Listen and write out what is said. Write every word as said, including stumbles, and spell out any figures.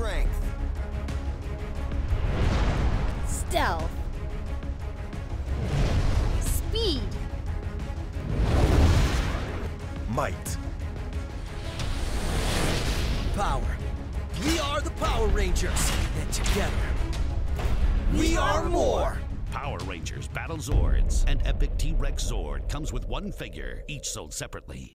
Strength. Stealth. Speed. Might. Power. We are the Power Rangers, and together, we are more! Power Rangers Battle Zords and Epic T-Rex Zord comes with one figure, each sold separately.